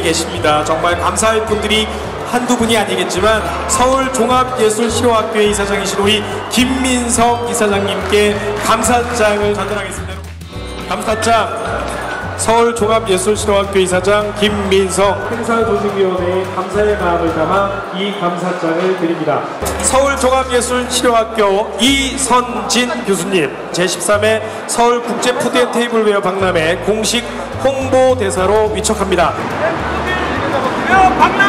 계십니다. 정말 감사할 분들이 한두 분이 아니겠지만 서울종합예술실용학교의 이사장이신 우리 김민성 이사장님께 감사장을 전달하겠습니다. 감사장 서울종합예술실용학교 이사장 김민성 행사조직위원회의 감사의 마음을 담아 이 감사장을 드립니다. 서울종합예술실용학교 이선진 교수님 제13회 서울국제푸드앤테이블웨어 박람회 공식 홍보대사로 위촉합니다.